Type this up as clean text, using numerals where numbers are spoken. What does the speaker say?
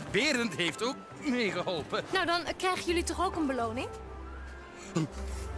Berend heeft ook meegeholpen. Nou, dan krijgen jullie toch ook een beloning?